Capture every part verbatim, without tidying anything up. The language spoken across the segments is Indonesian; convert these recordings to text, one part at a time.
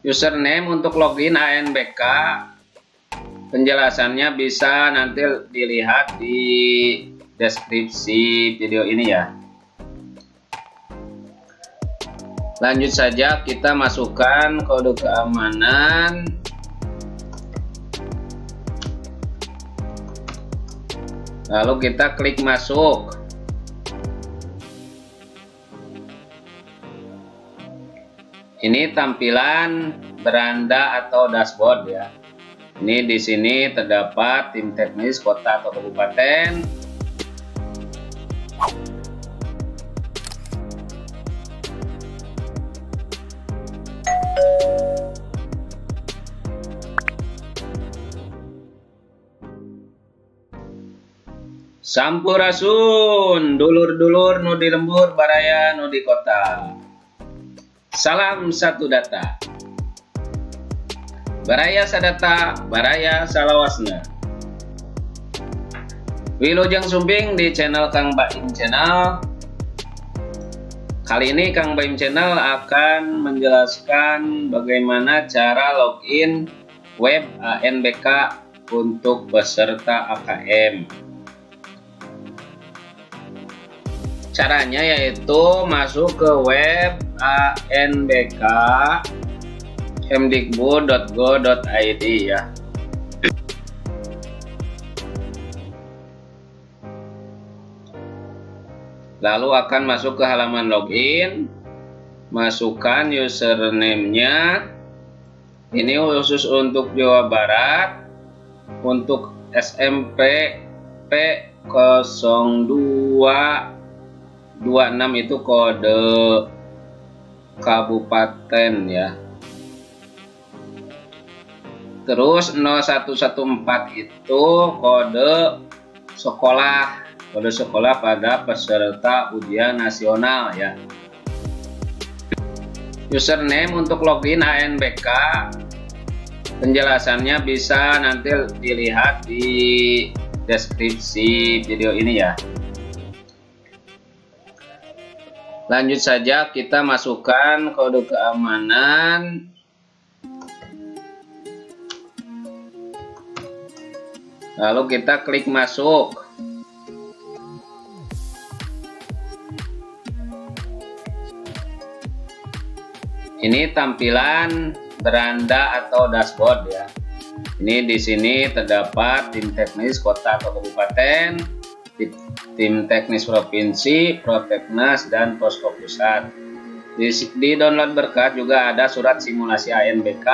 Username untuk login A N B K, penjelasannya bisa nanti dilihat di deskripsi video ini ya. Lanjut saja, kita masukkan kode keamanan. Lalu kita klik masuk. Ini tampilan beranda atau dashboard ya. Ini di sini terdapat tim teknis kota atau kabupaten. Sampurasun, dulur-dulur nu di lembur baraya nu di kota. Salam satu data. Baraya sadata, baraya salawasna. Wilujeng sumbing di channel Kang Baim Channel. Kali ini Kang Baim Channel akan menjelaskan bagaimana cara login web A N B K untuk peserta A K M. Caranya yaitu masuk ke web A N B K kemdikbud titik go titik i d ya. Lalu akan masuk ke halaman login, masukkan username-nya. Ini khusus untuk Jawa Barat, untuk S M P P nol dua dua enam itu kode kabupaten ya. Terus nol satu satu empat itu kode sekolah, kode sekolah pada peserta ujian nasional ya. Username untuk login A N B K, penjelasannya bisa nanti dilihat di deskripsi video ini ya. Lanjut saja, kita masukkan kode keamanan. Lalu kita klik masuk. Ini tampilan beranda atau dashboard ya. Ini di sini terdapat tim teknis kota atau kabupaten, tim teknis provinsi, Proteknas, dan posko pusat. Di, di download berkat juga ada surat simulasi A N B K.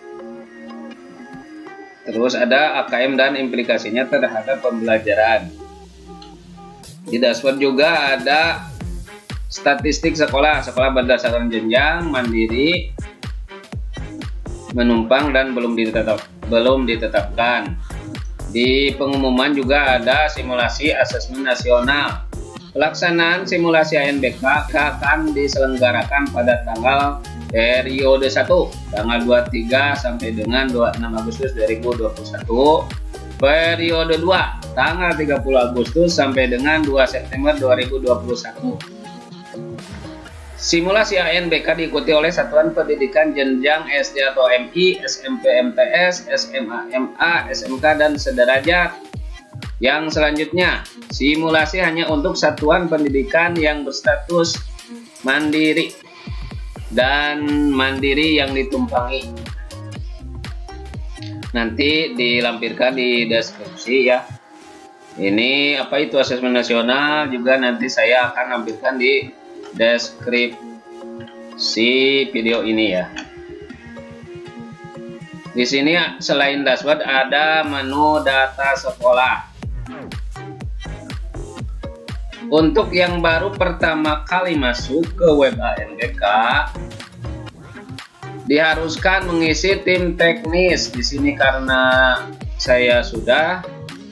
Terus ada A K M dan implikasinya terhadap pembelajaran. Di dashboard juga ada statistik sekolah, sekolah berdasarkan jenjang, mandiri, menumpang, dan belum ditetap, belum ditetapkan. Di pengumuman juga ada simulasi asesmen nasional. Pelaksanaan simulasi A N B K akan diselenggarakan pada tanggal periode satu, tanggal dua puluh tiga sampai dengan dua puluh enam Agustus dua ribu dua puluh satu. Periode dua, tanggal tiga puluh Agustus sampai dengan dua September dua ribu dua puluh satu. Simulasi A N B K diikuti oleh satuan pendidikan jenjang S D atau M I, S M P M T S, S M A M A, S M K, dan sederajat. Yang selanjutnya, simulasi hanya untuk satuan pendidikan yang berstatus mandiri dan mandiri yang ditumpangi. Nanti dilampirkan di deskripsi ya. Ini apa itu asesmen nasional juga nanti saya akan lampirkan di deskripsi video ini ya. Di sini selain dashboard ada menu data sekolah. Untuk yang baru pertama kali masuk ke web A N B K, diharuskan mengisi tim teknis. Di sini karena saya sudah,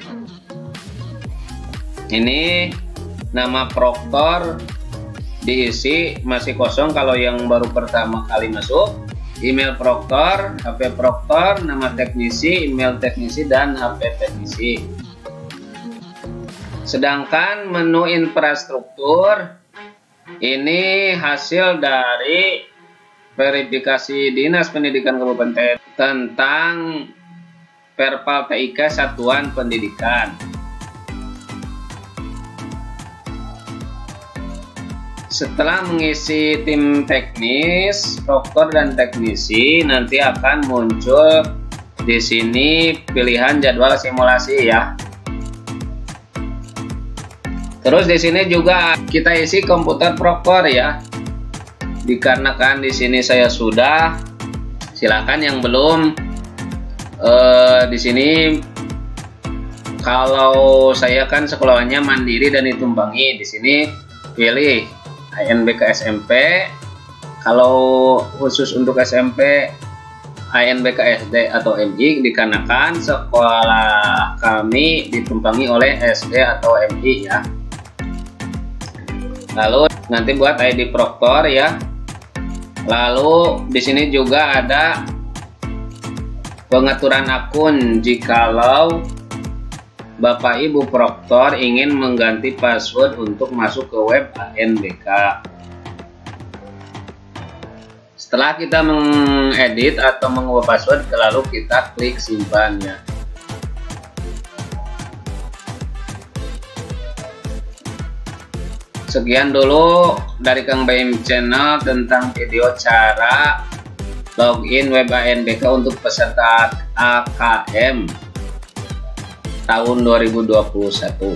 ini nama proktor diisi masih kosong kalau yang baru pertama kali masuk. Email proktor, H P proktor, nama teknisi, email teknisi, dan H P teknisi. Sedangkan menu infrastruktur ini hasil dari verifikasi Dinas Pendidikan Kabupaten tentang Perpal T I K Satuan Pendidikan. Setelah mengisi tim teknis, proktor dan teknisi, nanti akan muncul di sini pilihan jadwal simulasi ya. Terus di sini juga kita isi komputer proktor ya. Dikarenakan di sini saya sudah, silakan yang belum eh, di sini. Kalau saya kan sekolahnya mandiri dan ditumpangi, di sini pilih A N B K S M P. Kalau khusus untuk S M P, A N B K S D atau M I, dikarenakan sekolah kami ditumpangi oleh S D atau M I ya. Lalu nanti buat I D proktor ya. Lalu di sini juga ada pengaturan akun jikalau Bapak Ibu proktor ingin mengganti password untuk masuk ke web A N B K. Setelah kita mengedit atau mengubah password, lalu kita klik simpan ya. Sekian dulu dari Kang Baim Channel tentang video cara login web A N B K untuk peserta A K M tahun dua ribu dua puluh satu.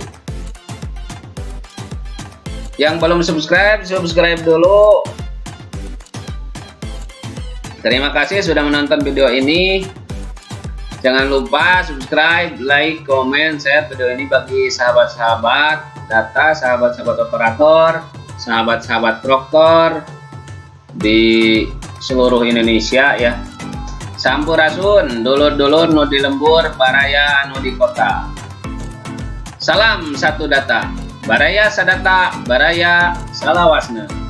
Yang belum subscribe, subscribe dulu. Terima kasih sudah menonton video ini. Jangan lupa subscribe, like, comment, share video ini bagi sahabat-sahabat data, sahabat-sahabat operator, sahabat-sahabat proktor di seluruh Indonesia ya. Sampurasun, dulur-dulur nu di lembur, baraya anu di kota. Salam satu data, baraya sadata, baraya salawasna.